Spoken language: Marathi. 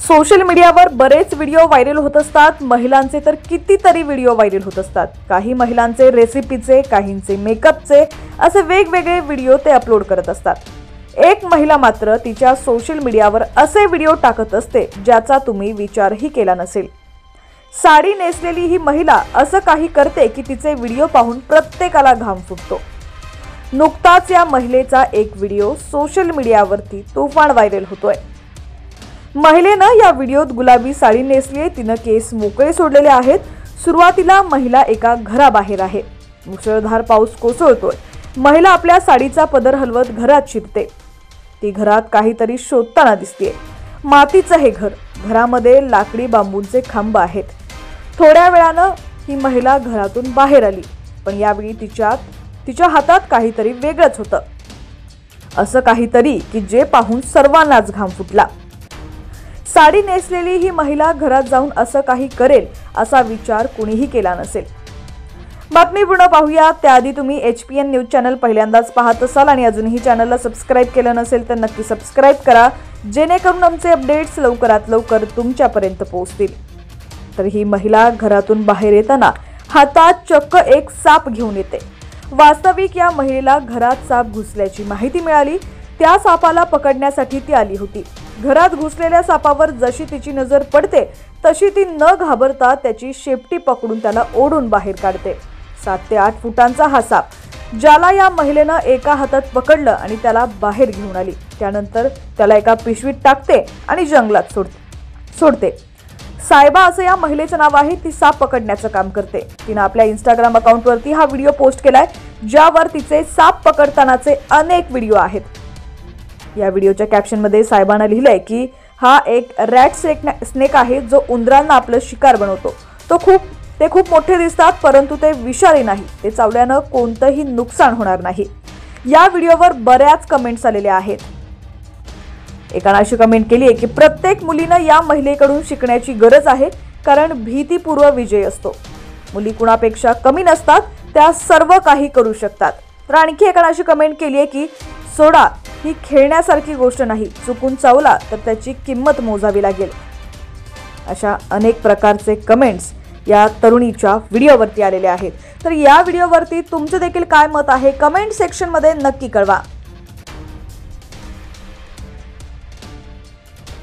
सोशल मीडियावर बरेच व्हिडिओ व्हायरल होत असतात। महिलांचे तर कितीतरी व्हिडिओ व्हायरल होत असतात। काही महिलांचे रेसिपीचे, काहींचे मेकअपचे असे वेगवेगळे व्हिडिओ ते अपलोड करत असतात। एक महिला मात्र तिच्या सोशल मीडियावर असे व्हिडिओ टाकत असते ज्याचा तुम्ही विचारही केला नसेल। साडी नेसलेली ही महिला असं काही करते की तिचे व्हिडिओ पाहून प्रत्येकाला घाम फुटतो। नुकताच या महिलेचा एक व्हिडिओ सोशल मीडियावरती तुफान व्हायरल होतोय। महिलेनं या व्हिडिओत गुलाबी साडी नेसली आहे। तिनं केस मोकळे सोडलेले आहेत। सुरुवातीला महिला एका घराबाहेर आहे। मुसळधार पाऊस कोसळतोय। महिला आपल्या साडीचा पदर हलवत घरात शिरते। ती घरात काहीतरी शोधताना दिसते। मातीचं हे घर, घरामध्ये लाकडी बांबूंचे खांब आहेत। थोड्या वेळानं ही महिला घरातून बाहेर आली, पण यावेळी तिच्या हातात काहीतरी वेगळंच होतं। असं काहीतरी की जे पाहून सर्वांनाच घाम फुटला। साडी नेसलेली ही महिला घरात जाऊन असं काही करेल असा विचार कुणीही केला नसेल। बातमी पूर्ण पाहूया त्याआधी तुम्ही HPN न्यूज चॅनल पहिल्यांदाच पाहत असाल आणि अजूनही चॅनलला सबस्क्राइब केलं नसेल तर नक्की सबस्क्राइब करा, जेणेकरून आमचे अपडेट्स लवकरात लवकर तुमच्यापर्यंत पोहोचतील। तर ही महिला घरातून बाहेर येताना हातात चक्क एक साप घेऊन येते। वास्तविक या महिलेला घरात साप घुसल्याची माहिती मिळाली। त्या सापाला पकडण्यासाठी ती आली होती। घरात घुसलेल्या सापावर जशी तिची नजर पडते तशी ती न घाबरता त्याची शेपटी पकडून त्याला ओढून बाहेर काढते। 7 ते 8 फुटांचा हा साप, ज्याला या महिलेनं एका हातात पकडलं आणि त्याला बाहेर घेऊन आली। त्यानंतर त्याला एका पिशवीत टाकते आणि जंगलात सोडते। सायबा असं या महिलेचं नाव आहे। ती साप पकडण्याचं काम करते। तिनं आपल्या इंस्टाग्राम अकाउंटवरती हा व्हिडिओ पोस्ट केलाय, ज्यावर तिचे साप पकडतानाचे अनेक व्हिडिओ आहेत। या व्हिडिओच्या कॅप्शनमध्ये साहेबांना लिहिलंय की हा एक रॅट स्नेक आहे जो उंदरांना आपलं शिकार बनवतो। ते खूप मोठे दिसतात, परंतु ते विषारी नाही। ते चावल्यानं कोणतंही नुकसान होणार नाही। या व्हिडिओवर बऱ्याच कमेंट्स आलेल्या आहेत। एकानं अशी कमेंट केली आहे की प्रत्येक मुलीनं या महिलेकडून शिकण्याची गरज आहे, कारण भीतीपूर्व विजय असतो। मुली कुणापेक्षा कमी नसतात, त्या सर्व काही करू शकतात। तर आणखी एकानं अशी कमेंट केली आहे की सोडा, ही खेळण्यासारखी गोष्ट नाही, चुकून चावला तर त्याची किंमत मोजावी लागेल। अशा अनेक प्रकारचे कमेंट्स या तरुणीच्या व्हिडिओवरती आलेले आहेत। तर या व्हिडिओवरती तुमचं देखील काय मत आहे कमेंट सेक्शनमध्ये नक्की कळवा।